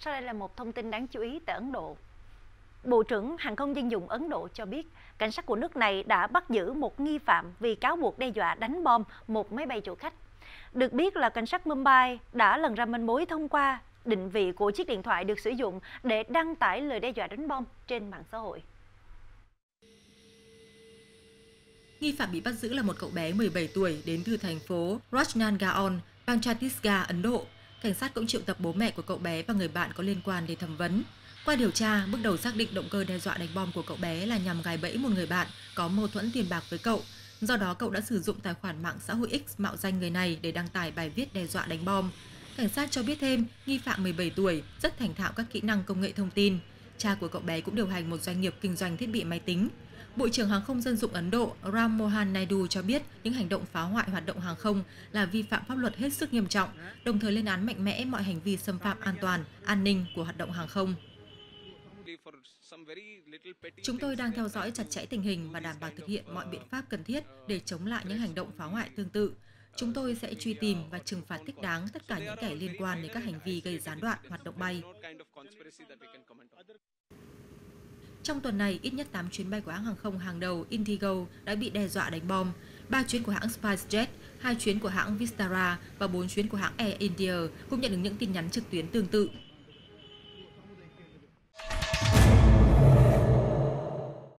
Sau đây là một thông tin đáng chú ý tại Ấn Độ. Bộ trưởng Hàng không Dân dụng Ấn Độ cho biết, cảnh sát của nước này đã bắt giữ một nghi phạm vì cáo buộc đe dọa đánh bom một máy bay chở khách. Được biết là cảnh sát Mumbai đã lần ra manh mối thông qua định vị của chiếc điện thoại được sử dụng để đăng tải lời đe dọa đánh bom trên mạng xã hội. Nghi phạm bị bắt giữ là một cậu bé 17 tuổi đến từ thành phố Rajnandgaon, bang Chhattisgarh, Ấn Độ. Cảnh sát cũng triệu tập bố mẹ của cậu bé và người bạn có liên quan để thẩm vấn. Qua điều tra, bước đầu xác định động cơ đe dọa đánh bom của cậu bé là nhằm gài bẫy một người bạn có mâu thuẫn tiền bạc với cậu. Do đó, cậu đã sử dụng tài khoản mạng xã hội X mạo danh người này để đăng tải bài viết đe dọa đánh bom. Cảnh sát cho biết thêm, nghi phạm 17 tuổi rất thành thạo các kỹ năng công nghệ thông tin. Cha của cậu bé cũng điều hành một doanh nghiệp kinh doanh thiết bị máy tính. Bộ trưởng Hàng không Dân dụng Ấn Độ Ram Mohan Naidu cho biết những hành động phá hoại hoạt động hàng không là vi phạm pháp luật hết sức nghiêm trọng, đồng thời lên án mạnh mẽ mọi hành vi xâm phạm an toàn, an ninh của hoạt động hàng không. Chúng tôi đang theo dõi chặt chẽ tình hình và đảm bảo thực hiện mọi biện pháp cần thiết để chống lại những hành động phá hoại tương tự. Chúng tôi sẽ truy tìm và trừng phạt thích đáng tất cả những kẻ liên quan đến các hành vi gây gián đoạn hoạt động bay. Trong tuần này, ít nhất 8 chuyến bay của hãng hàng không hàng đầu Indigo đã bị đe dọa đánh bom. 3 chuyến của hãng SpiceJet, 2 chuyến của hãng Vistara và 4 chuyến của hãng Air India cũng nhận được những tin nhắn trực tuyến tương tự.